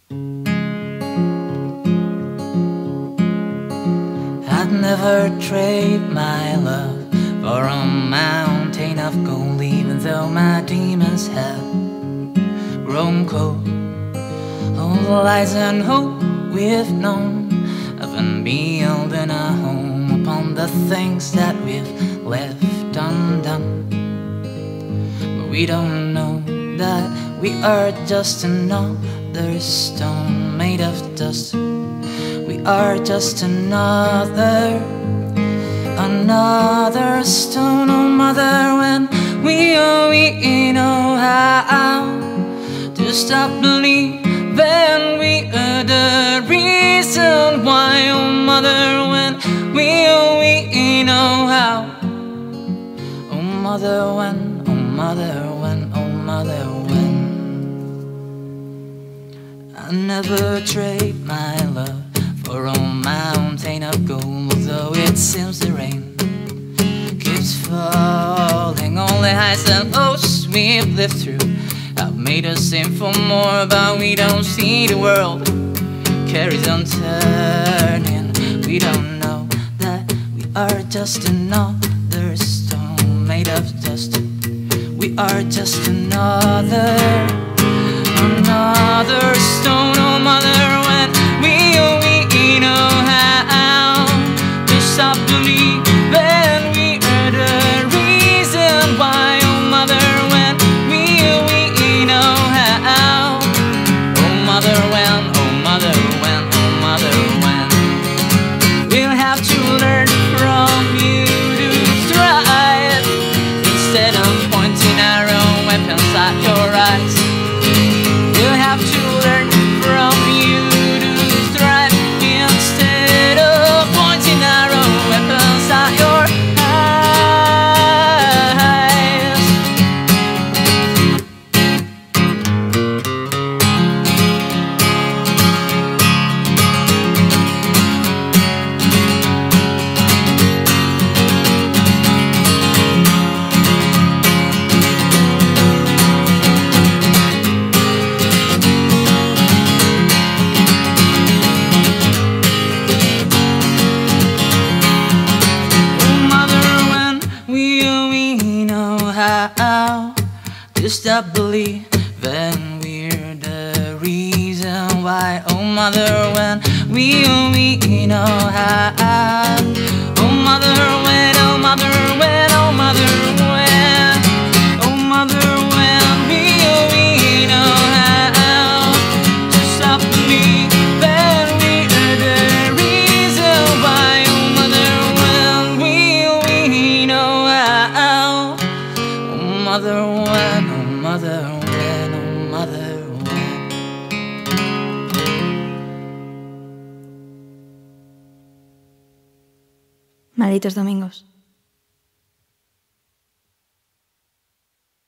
I'd never trade my love for a mountain of gold, even though my demons have grown cold. All the lies and hope we've known of been building a home upon the things that we've left undone. But we don't know that we are just another stone made of dust. We are just another stone. Oh mother, when we know how to stop believing we are the reason why. Oh mother, when we know how. Oh mother, when, oh mother, when, oh mother, when. I never trade my love for a mountain of gold, though it seems the rain keeps falling. Only highs and lows we've lived through have made us aim for more, but we don't see the world carries on turning. We don't know that we are just another stone made of dust. We are just another stone. Oh mother, when we know how to stop believing we are the reason why. Oh mother, when we know how. Oh mother, when, oh mother, when, oh mother, when. We'll have to learn from you to strive instead of pointing our own weapons at your eyes. We'll have to learn from you to strive instead of pointing our own weapons at your eyes. How to stop believing we're the reason why. Oh mother, when we know how. Oh mother, when, oh mother, when, oh mother, when. Oh mother, when we know how to stop believing we are the reason why. Oh mother, when we know how. Oh mother, when, oh mother, when, oh mother, when. Malditos domingos.